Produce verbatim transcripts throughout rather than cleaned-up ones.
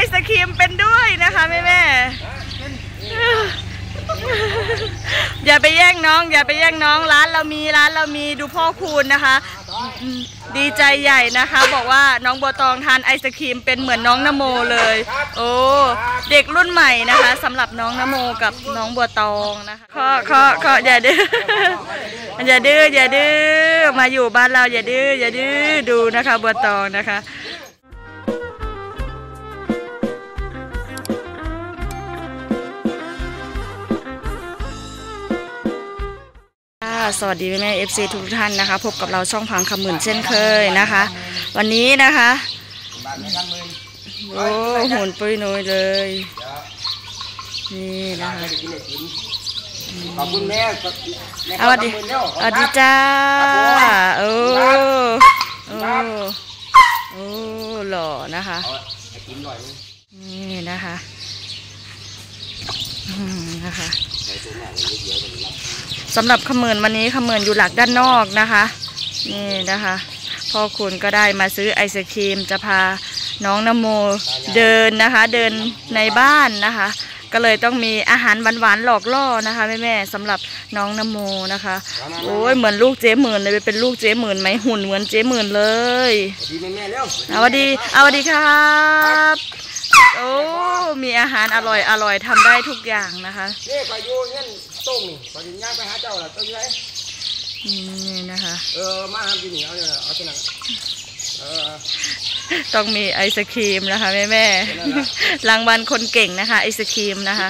ศครีมเป็นด้วยนะคะแม่แม่อย่าไปแย่งน้องอย่าไปแย่งน้องร้านเรามีร้านเรามีดูพ่อคูณนะคะดีใจใหญ่นะคะบอกว่าน้องบัวตองทานไอศครีมเป็นเหมือนน้องนโมเลยโอ้เด็กรุ่นใหม่นะคะสำหรับน้องนโมกับน้องบัวตองนะคะขอขอขออย่าดื้ออย่าดื้ออย่าดื้อมาอยู่บ้านเราอย่าดื้ออย่าดื้อดูนะคะบัวตองนะคะสวัสดีแม่แม่เอฟซีทุกท่านนะคะพบกับเราช่องพังคำหมื่นเช่นเคยนะคะวันนี้นะคะโอ้หุ่นปุ้ยนุ้ยเลยนี่นะคะขอบคุณแม่สวัสดีสวัสดีจ้าโอ้โอ้โอ้หล่อนะคะนี่นะคะนะคะสำหรับขมือนวันนี้ขมือนอยู่หลักด้านนอกนะคะนี่นะคะพ่อคุณก็ได้มาซื้อไอศครีมจะพาน้องนโมเดินนะคะเดินในบ้านนะคะก็เลยต้องมีอาหารหวานๆหลอกล่อนะคะแม่แม่สำหรับน้องนโมนะคะโอ้ยเหมือนลูกเจ๊หมื่นเลยเป็นลูกเจ๊หมื่นไหมหุ่นเหมือนเจ๊หมื่นเลยสวัสดีสวัสดีครับโอ้มีอาหารอร่อยอร่อยทำได้ทุกอย่างนะคะนี่ไปอยู่เงี้ยต้มนี่ไปย่างไปหาเจ้าล่ะต้มไรนี่นะคะเออมาทำกินเหนียวเนี่ยเอาที่นั่นเออต้องมีไอศครีมนะคะแม่แม่รางวัลคนเก่งนะคะไอศครีมนะคะ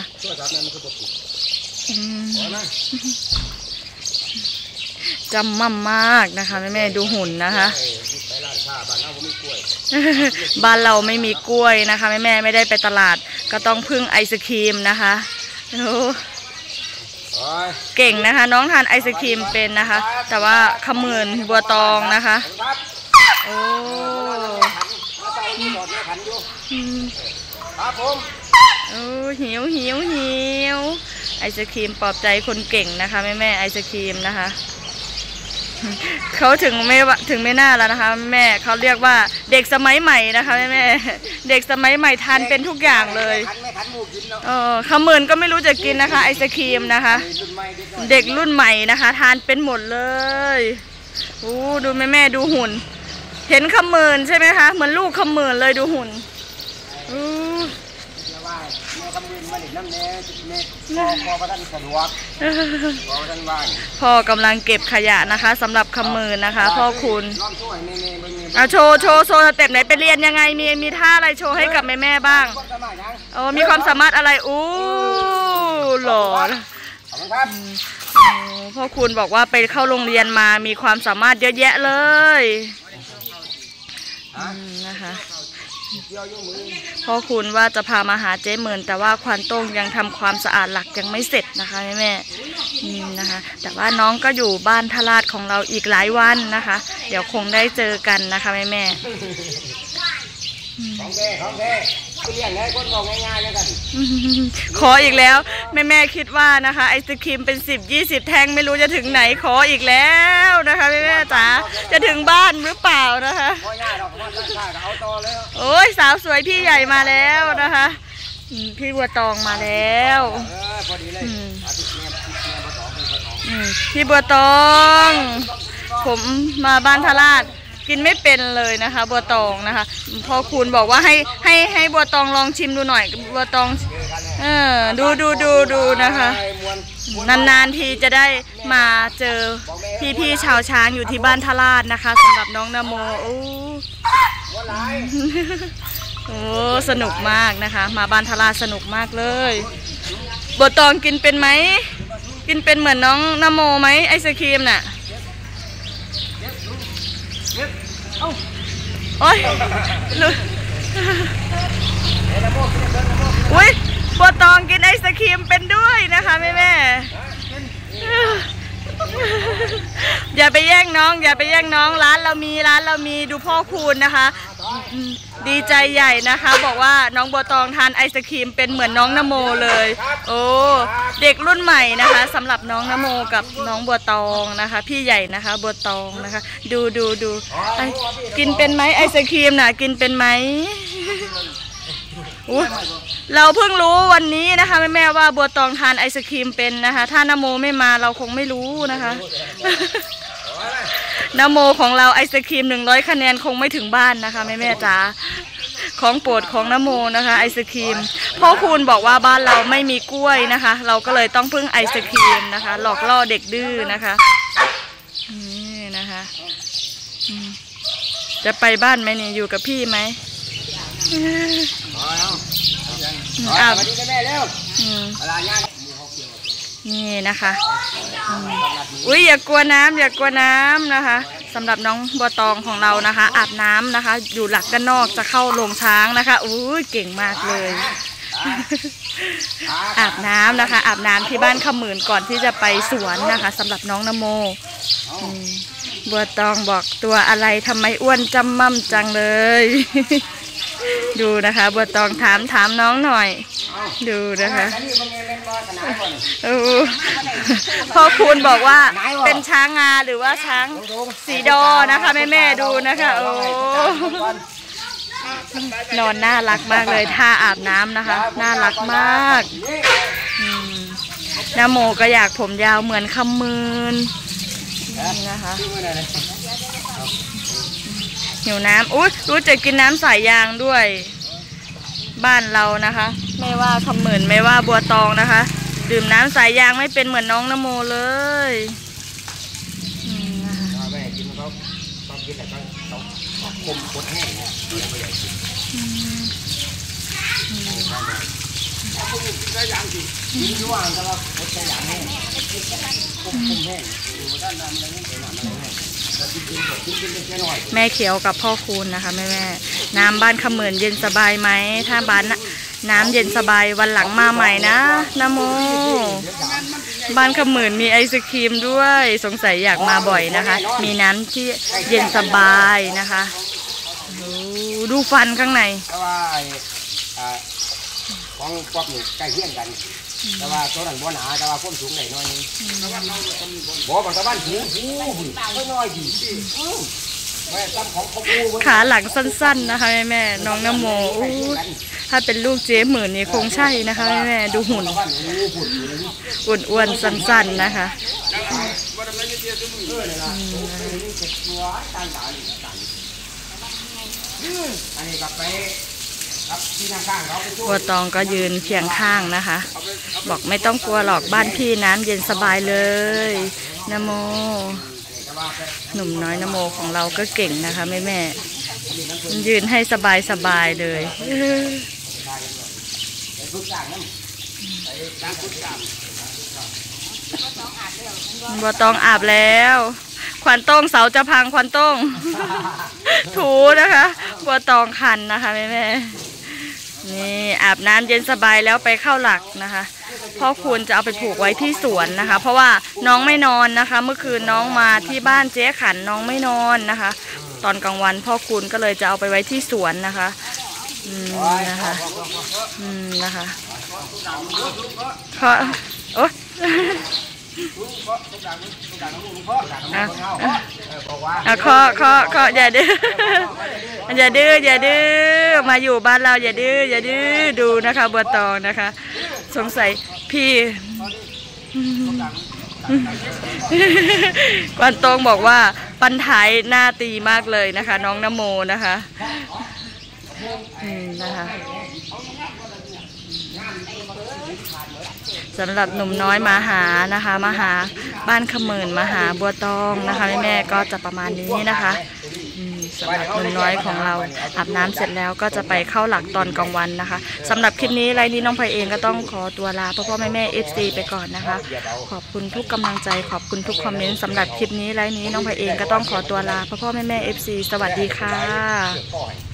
จำมั่มมากนะคะแม่แม่ดูหุ่นนะคะบ้านเราไม่มีกล้วยนะคะแม่แม่ไม่ได้ไปตลาดก็ต้องพึ่งไอศครีมนะคะโอ้เก่งนะคะน้องทานไอศครีมเป็นนะคะแต่ว่าขมือนบัวตองนะคะโอ้โอ้หิวหิวหิวไอศครีมปลอบใจคนเก่งนะคะแม่แม่ไอศครีมนะคะเขาถึงไม่ถึงไม่น่าแล้วนะคะแม่เขาเรียกว่าเด็กสมัยใหม่นะคะแม่แม่เด็กสมัยใหม่ทานเป็นทุกอย่างเลยเออขมือนก็ไม่รู้จะกินนะคะไอศครีมนะคะเด็กรุ่นใหม่นะคะทานเป็นหมดเลยโอ้ดูแม่แม่ดูหุ่นเห็นขมือนใช่ไหมคะเหมือนลูกขมือนเลยดูหุ่นอู้พ่อกำลังเก็บขยะนะคะสำหรับขมือนนะคะพ่อคุณเอาโชว์โชว์โชว์สเต็ปไหนไปเรียนยังไงมีมีท่าอะไรโชว์ให้กับแม่แม่บ้างโอ้มีความสามารถอะไรอู้หล่อพ่อคุณบอกว่าไปเข้าโรงเรียนมามีความสามารถเยอะแยะเลยนะคะพ่อคุณว่าจะพามาหาเจ๊หมื่นแต่ว่าควานโต้งยังทำความสะอาดหลักยังไม่เสร็จนะคะแม่แม่นี่นะคะแต่ว่าน้องก็อยู่บ้านทราชของเราอีกหลายวันนะคะเดี๋ยวคงได้เจอกันนะคะแม่แม่ของแท้ของแท้เลี้ยงให้คนบอกง่ายๆแล้วกันขออีกแล้วแม่แม่คิดว่านะคะไอศครีมเป็นสิบยี่สิบแท่งไม่รู้จะถึงไหนขออีกแล้วนะคะแม่แม่จ๋าจะถึงบ้านหรือเปล่านะคะโอ้ยสาวสวยพี่ใหญ่มาแล้วนะคะพี่บัวตองมาแล้วพี่บัวตองผมมาบ้านทราชกินไม่เป็นเลยนะคะบัวตองนะคะพ่อคุณบอกว่าให้ให้ให้บัวตองลองชิมดูหน่อยบัวตองเออดูดูดูดูนะคะนานๆทีจะได้มาเจอพี่ๆชาวช้างอยู่ที่บ้านทราชนะคะสำหรับน้องนโมโอ้โอ้สนุกมากนะคะมาบ้านทราชสนุกมากเลยบัวตองกินเป็นไหมกินเป็นเหมือนน้องนโมไหมไอศครีมน่ะโอ้ยอุ้ยบัวตองกินไอศครีมเป็นด้วยนะคะแม่แม่อย่าไปแย่งน้องอย่าไปแย่งน้องร้านเรามีร้านเรามีดูพ่อคุณนะคะดีใจใหญ่นะคะบอกว่าน้องบัวตองทานไอศครีมเป็นเหมือนน้องนโมเลยโอ้เด็กรุ่นใหม่นะคะสำหรับน้องนโมกับน้องบัวตองนะคะพี่ใหญ่นะคะบัวตองนะคะดูดูดูกินเป็นไหมไอศครีมน่ะกินเป็นไหมอุ๊ยเราเพิ่งรู้วันนี้นะคะแม่แม่ว่าบัวตองทานไอศครีมเป็นนะคะถ้านโมไม่มาเราคงไม่รู้นะคะ นโมของเราไอศครีมหนึ่งร้อยคะแนนคงไม่ถึงบ้านนะคะแม่แม่จ๋าของโปรดของนโมนะคะไอศครีมพ่อคุณบอกว่าบ้านเราไม่มีกล้วยนะคะ เราก็เลยต้องพึ่งไอศครีมนะคะ หลอกล่อเด็กดื้อนะคะนี่นะคะจะไปบ้านไหมเนี่ยอยู่กับพี่ไหมอ้าวนี่นะคะอุ้ยอย่ากลัวน้ำอย่ากลัวน้ำนะคะสำหรับน้องบัวตองของเรานะคะอาบน้ำนะคะอยู่หลักด้านนอกจะเข้าโรงช้างนะคะอุ้ยเก่งมากเลยอาบน้ำนะคะอาบน้ำที่บ้านขมื่นก่อนที่จะไปสวนนะคะสำหรับน้องนโมบัวตองบอกตัวอะไรทำไมอ้วนจำม่ำจังเลยดูนะคะบัวตองถามถามน้องหน่อยดูนะคะพ่อคุณบอกว่าเป็นช้างงาหรือว่าช้างสีดอนะคะแม่แม่ดูนะคะโอ้นอนน่ารักมากเลยท่าอาบน้ำนะคะน่ารักมากน้าโมก็อยากผมยาวเหมือนคำมืนนะคะหิวน้ำอุ๊ยรู้จะกินน้ำสายยางด้วยบ้านเรานะคะไม่ว่าคำหมื่นไม่ว่าบัวตองนะคะดื่มน้ำสายยางไม่เป็นเหมือนน้องนโมเลยแม่กินเขาต้องกินแต่ต้องคมกดแห้งเนี่ยไม่อยากกินใช้ยางสิกินว่างแต่ว่าใช้ยางแห้งคมแห้งด้านนั้นมันไม่เป็นอะไรแห้งแม่เขียวกับพ่อคูณนะคะแม่แม่น้ำบ้านขมื่นเย็นสบายไหมถ้าบ้านน้ำเย็นสบายวันหลังมาใหม่นะนะโมบ้านขมื่นมีไอศครีมด้วยสงสัยอยากมาบ่อยนะคะมีน้ำที่เย็นสบายนะคะดูฟันข้างในของป๊อปนี่ใกล้เคียงกันแต่ว่าตัวนั้นบ่หนาแต่ว่าความสูงไหนน้อยนึงบ่บางตะวันหูหูน้อยดีขาหลังสั้นๆนะคะแม่แม่น้องนโมถ้าเป็นลูกเจ๊หมื่นนี่คงใช่นะคะแม่แม่ดูหุ่นอ้วนๆสั้นๆนะคะอันนี้กลับไปบัวตองก็ยืนเคียงข้างนะคะบอกไม่ต้องกลัวหรอกบ้านพี่น้ำเย็นสบายเลยนโมหนุ่มน้อยนโมของเราก็เก่งนะคะแม่แม่ยืนให้สบายสบายเลยบัวตองอาบแล้วขวัญต้งเสาจะพังขวัญต้งถูนะคะบัวตองคันนะคะแม่แม่นี่อาบน้ำเย็นสบายแล้วไปเข้าหลักนะคะพ่อคุณจะเอาไปผูกไว้ที่สวนนะคะเพราะว่าน้องไม่นอนนะคะเมื่อคืนน้องมาที่บ้านเจ๊ขันน้องไม่นอนนะคะตอนกลางวันพ่อคุณก็เลยจะเอาไปไว้ที่สวนนะคะอืมนะคะอืมนะคะเขาโอ๊ยอ่ะเคาะเคาะเคาะอย่าดื้ออย่าดื้ออย่าดื้อมาอยู่บ้านเราอย่าดื้ออย่าดื้อดูนะคะบัวตองนะคะสงสัยพี่กวนตองบอกว่าปันท้ายหน้าตีมากเลยนะคะน้องนโมนะคะอืมนะคะสำหรับหนุ่มน้อยมาหานะคะมาหาบ้านขมื่นมาหาบัวตองนะคะแม่ก็จะประมาณนี้นะคะสำหรับหนุ่มน้อยของเราอาบน้ำเสร็จแล้วก็จะไปเข้าหลักตอนกลางวันนะคะสำหรับคลิปนี้ไลน์นี้น้องไพเองก็ต้องขอตัวลาพ่อพ่อแม่แม่เอฟซีไปก่อนนะคะขอบคุณทุกกำลังใจขอบคุณทุกคอมเมนต์สำหรับคลิปนี้ไลน์นี้น้องไพเองก็ต้องขอตัวลาพ่อพ่อแม่แม่เอฟซีสวัสดีค่ะ